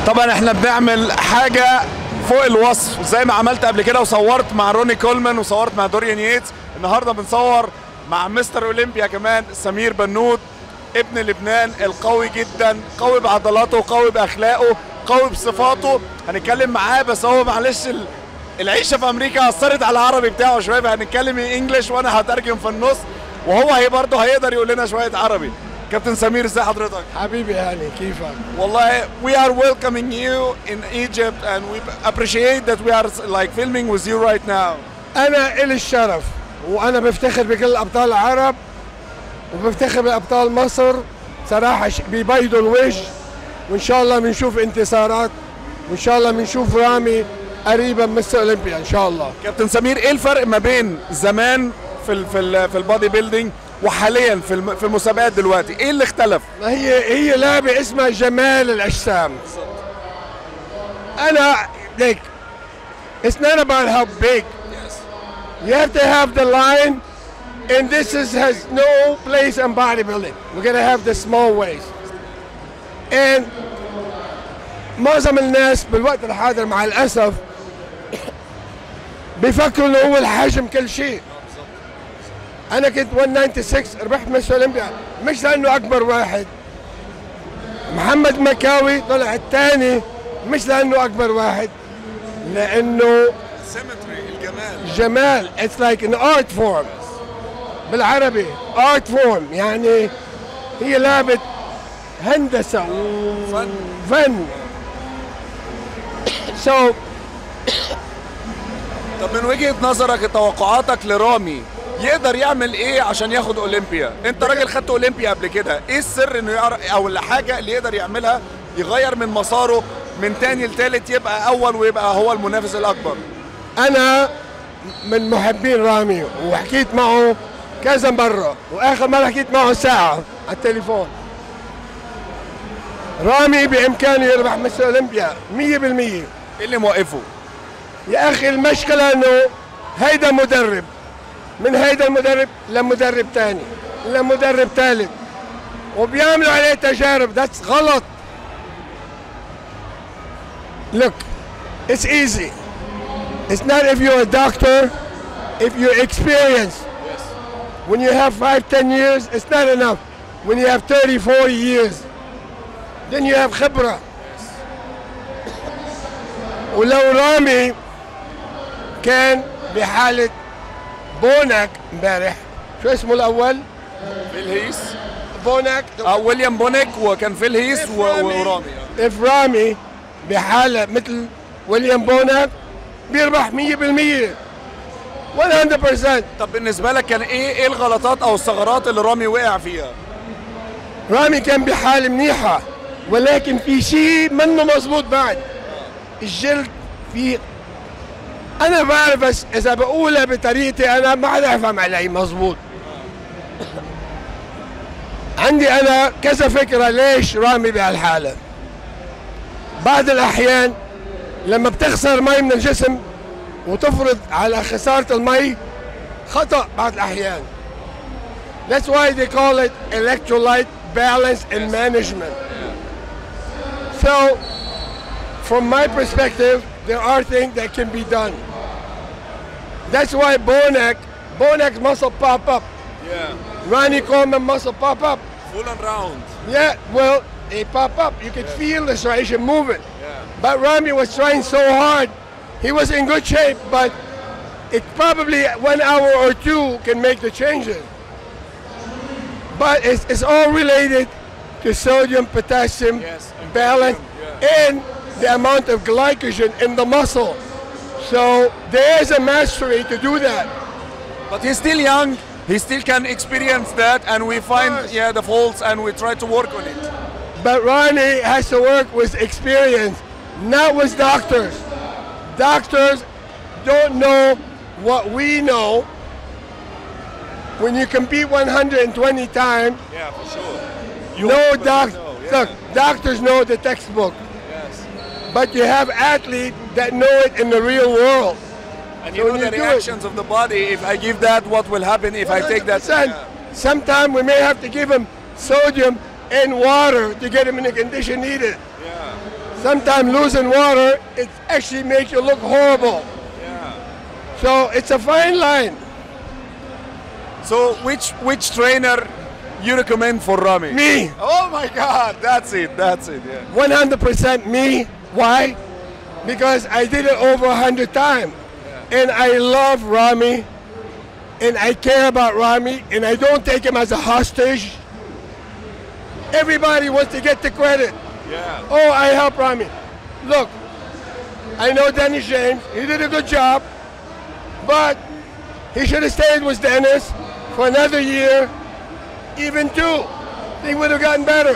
طبعا احنا بنعمل حاجه فوق الوصف زي ما عملت قبل كده، وصورت مع روني كولمان وصورت مع دوريان ييتس. النهارده بنصور مع مستر اولمبيا كمان سمير بنود، ابن لبنان القوي جدا، قوي بعضلاته، قوي باخلاقه، قوي بصفاته. هنتكلم معاه بس هو معلش العيشه في امريكا اثرت على العربي بتاعه شويه، فهنتكلم انجلش وانا هترجم في النص، وهو هي برضه هيقدر يقول لنا شويه عربي. كابتن سمير ازي حضرتك؟ حبيبي هاني كيفك؟ والله we are welcoming you in Egypt and we appreciate that we are like filming with you right now. أنا إلي الشرف وأنا بفتخر بكل أبطال العرب وبفتخر بأبطال مصر صراحة، بيبيضوا الوجه، وإن شاء الله بنشوف انتصارات، وإن شاء الله بنشوف رامي قريبا مستر أولمبيا إن شاء الله. كابتن سمير ايه الفرق ما بين زمان في البادي بيلدينج وحاليا في المسابقات دلوقتي؟ ايه اللي اختلف؟ ما هي لعبة اسمها جمال الأجسام. أنا like it's not about how big. You have to have the line, and this has no place in bodybuilding. We're gonna have the small waist. And معظم الناس بالوقت الحاضر مع الأسف بيفكروا إنه هو الحجم كل شيء. أنا كنت 196 ربحت مستر أولمبيا مش لأنه أكبر واحد. محمد مكاوي طلع الثاني مش لأنه أكبر واحد، لأنه الجمال it's like an art form بالعربي art form، يعني هي لعبة هندسة وفن. so طب من وجهة نظرك توقعاتك لرامي يقدر يعمل ايه عشان ياخد اولمبيا؟ انت راجل خدت اولمبيا قبل كده، ايه السر انه او الحاجة اللي يقدر يعملها يغير من مساره من تاني لتالت يبقى اول ويبقى هو المنافس الاكبر؟ انا من محبين رامي وحكيت معه كذا مرة، واخر مرة حكيت معه ساعة على التليفون. رامي بامكانه يربح مستر اولمبيا 100%. ايه اللي موقفه؟ يا اخي المشكلة انه هيدا مدرب، من هيدا المدرب لمدرب تاني لمدرب ثالث، وبيعملوا عليه تجارب. that's غلط. look it's easy. it's not if you're a doctor, if you're experienced. Yes. when you have 5-10 years it's not enough. when you have 30-40 years then you have خبرة. ولو رامي كان بحالة بوناك امبارح، شو اسمه الاول؟ فيل هيس. بوناك ويليام بونيك، وكان فيل هيس ورامي. اف رامي بحاله مثل ويليام بوناك بيربح 100%. 100%. طب بالنسبه لك كان ايه الغلطات او الثغرات اللي رامي وقع فيها؟ رامي كان بحاله منيحه، ولكن في شيء منه مظبوط بعد. الجلد في، انا بعرف بس اذا بقولها بطريقتي انا ما حدا يفهم علي مظبوط. عندي انا كذا فكره ليش رامي بهالحاله. بعض الاحيان لما بتخسر مي من الجسم وتفرض على خساره المي خطا بعض الاحيان. That's why they call it electrolyte balance and management. So from my perspective there are things that can be done. That's why Bonak's muscle pop up. Yeah. Ronnie Coleman muscle pop up. Full and round. Yeah, well, they pop up. You could feel the striation moving. Yeah. But Rami was trying so hard. He was in good shape, but it probably 1 hour or 2 can make the changes. But it's all related to sodium, potassium, Yes, balance, and the amount of glycogen in the muscle. So there is a mastery to do that. But he's still young. He still can experience that, and we find the faults and we try to work on it. But Ronnie has to work with experience, not with doctors. Doctors don't know what we know. When you compete 120 times, Yeah, for sure. Look, doctors know the textbook. Yes. But you have athletes that know it in the real world. And you know the reactions of the body. If I give that, what will happen if I take that? Sometimes we may have to give him sodium and water to get him in the condition needed. Yeah. sometimes losing water, it actually makes you look horrible. Yeah. So it's a fine line. So which trainer you recommend for Rami? Me, Oh my God, that's it, yeah. 100% me. Why? Because I did it over 100 times. And I love Rami. And I care about Rami. And I don't take him as a hostage. Everybody wants to get the credit. Yeah. Oh, I help Rami. Look, I know Dennis James. He did a good job. But he should have stayed with Dennis for another year, even two. They would have gotten better.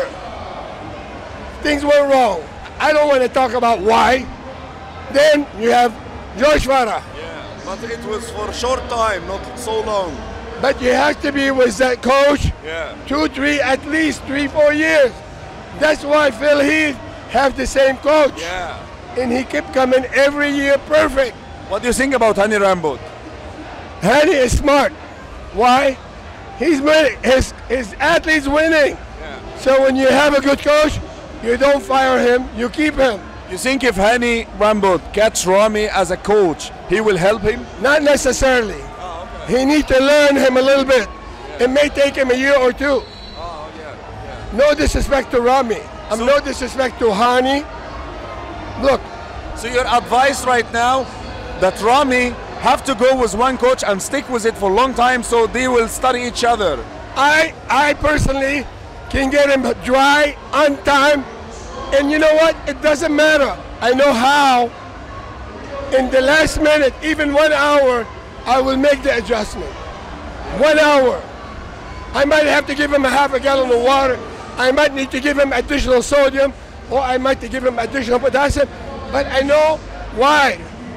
Things went wrong. I don't want to talk about why. Then you have George Farah. Yeah, but it was for a short time, not so long. But you have to be with that coach Yeah. 2, 3, at least 3, 4 years. That's why Phil Heath have the same coach. Yeah. And he kept coming every year perfect. What do you think about Hani Rambo? Hani is smart. Why? He's winning. His athlete's winning. Yeah. So when you have a good coach, you don't fire him, you keep him. You think if Hani Rambo gets Rami as a coach, he will help him? Not necessarily. Oh, okay. He needs to learn him a little bit. It may take him a year or two. Oh, yeah. No disrespect to Rami. So- No disrespect to Hani. Look, So your advice right now that Rami have to go with one coach and stick with it for a long time so they will study each other. I personally can get him dry on time. And you know what? It doesn't matter. I know how. In the last minute, even 1 hour, I will make the adjustment. 1 hour. I might have to give him a half a gallon of water. I might need to give him additional sodium, or I might give him additional potassium. But I know why.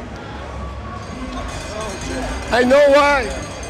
I know why.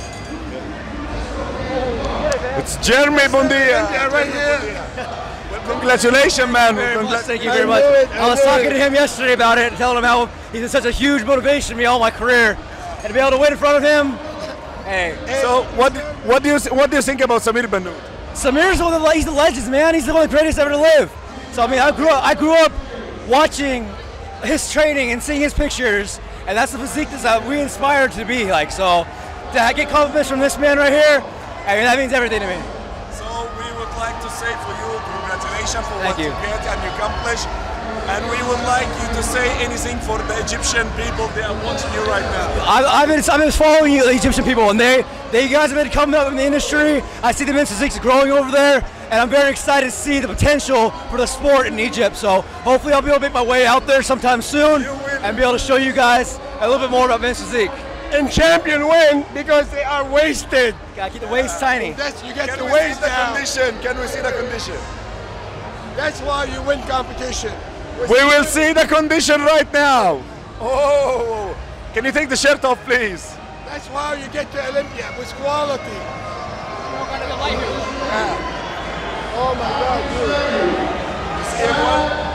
It's Jeremy Bundia. Yeah, right here. Congratulations, man. Thank you I very much. knew it, I I was knew talking it. to him yesterday about it and telling him how he's been such a huge motivation to me all my career. And to be able to win in front of him, hey. So what do you think about Samir Bannout? Samir's he's the legend, man. He's one of the greatest ever to live. So I mean, I grew up watching his training and seeing his pictures, and that's the physique that we inspired to be like. So to get compliments from this man right here, I mean, that means everything to me. So we would like to say for you, congratulations for Thank what you. you get and you accomplish. And we would like you to say anything for the Egyptian people that are watching you right now. I've been following the Egyptian people, and they guys have been coming up in the industry. I see the men's physiques growing over there, and I'm very excited to see the potential for the sport in Egypt. So hopefully I'll be able to make my way out there sometime soon You will. and be able to show you guys a little bit more about men's physique. And champion win because they are wasted. Gotta keep the waist tiny. That's you get Can the we waist see the down. condition? Can we see the condition? That's why you win competition. We will see the condition right now. Oh, can you take the shirt off, please? That's why you get to Olympia with quality. Oh my God, dude.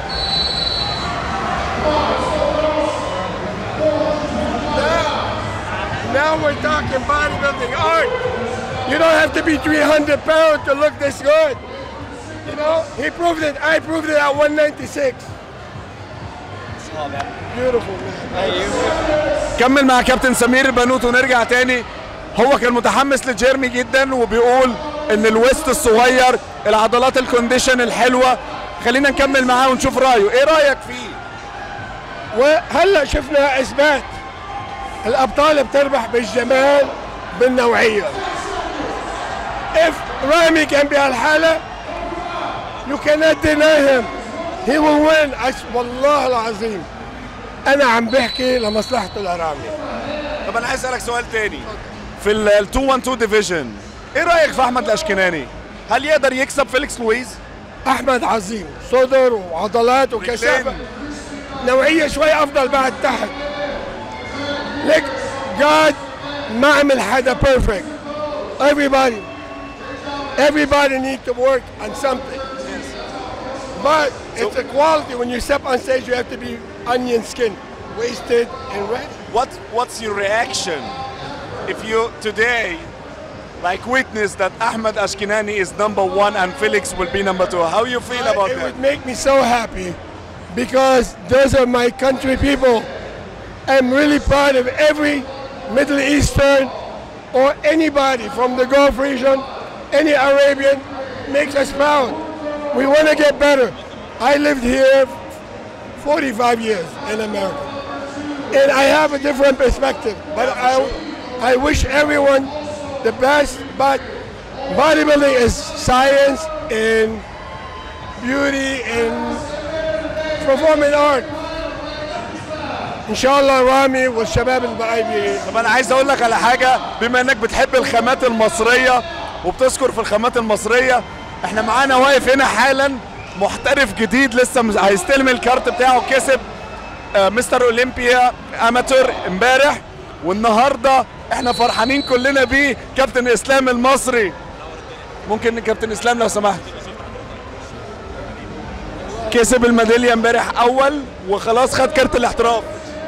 Now we're talking bodybuilding art. You don't have to be 300 pounds to look this good. You know, he proved it. I proved it at 196. Beautiful, man. كمل مع كابتن سمير بنوت ونرجع تاني. هو كان متحمس لجيرمي جدا وبيقول ان الويست الصغير العضلات الكونديشن الحلوه. خلينا نكمل معاه ونشوف رايه. ايه رايك فيه؟ وهلا شفنا اثبات الابطال بتربح بالجمال بالنوعيه. If Rami كان بهالحاله you cannot deny him. He will win. والله العظيم انا عم بحكي لمصلحته لرامي. طب انا عايز اسالك سؤال تاني. في ال 212 ديفيجن ايه رايك في احمد الاشكناني؟ هل يقدر يكسب فيليكس لويز؟ احمد عظيم، صدر وعضلات وكثافه، نوعيه شوي افضل بعد تحت. لك God ما عمل حدا perfect. Everybody needs to work on something. But it's a quality. When you step on stage, you have to be onion skin, wasted and ready. What's your reaction if you today like witness that Ahmed Ashkenani is #1 and Felix will be #2? How you feel about It that? would make me so happy because those are my country people. I'm really proud of every Middle Eastern or anybody from the Gulf region, any Arabian makes us proud. We want to get better. I lived here 45 years in America, and I have a different perspective, but I wish everyone the best, but bodybuilding is science and beauty and performing art. ان شاء الله رامي والشباب الباقي. طب انا عايز اقول لك على حاجه، بما انك بتحب الخامات المصريه وبتذكر في الخامات المصريه، احنا معانا واقف هنا حالا محترف جديد لسه هيستلم الكارت بتاعه، كسب مستر اولمبيا اماتور امبارح، والنهارده احنا فرحانين كلنا بيه. كابتن اسلام المصري، ممكن كابتن اسلام لو سمحت. كسب الميداليه امبارح اول وخلاص خد كارت الاحتراف.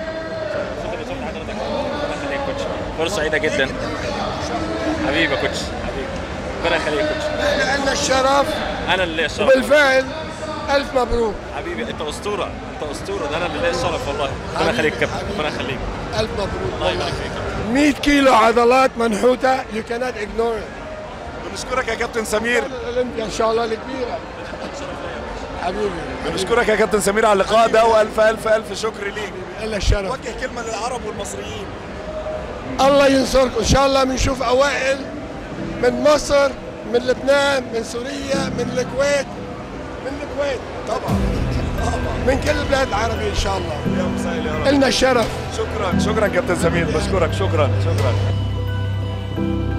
فرصة سعيدة جدا حبيبي يا كوتش، حبيبي ربنا يخليك يا كوتش. احنا لنا الشرف. انا اللي ليا الشرف وبالفعل الف مبروك حبيبي، انت اسطورة، انت اسطورة، ده انا اللي ليا الشرف والله. ربنا يخليك يا كابتن، ربنا يخليك. الف مبروك. الله يبارك فيك. 100 كيلو عضلات منحوتة you cannot ignore it. بنشكرك يا كابتن سمير. الاولمبيا ان شاء الله الكبيرة. حبيبي. بنشكرك يا كابتن سمير على اللقاء ده، والف الف الف شكر ليك. لنا الشرف. وجه كلمة للعرب والمصريين. الله ينصركم ان شاء الله. بنشوف اوائل من مصر، من لبنان، من سوريا، من الكويت، طبعا من كل البلاد العربية ان شاء الله. يا مسهل يا رب. لنا الشرف. شكرا كابتن سمير، بشكرك. شكرا.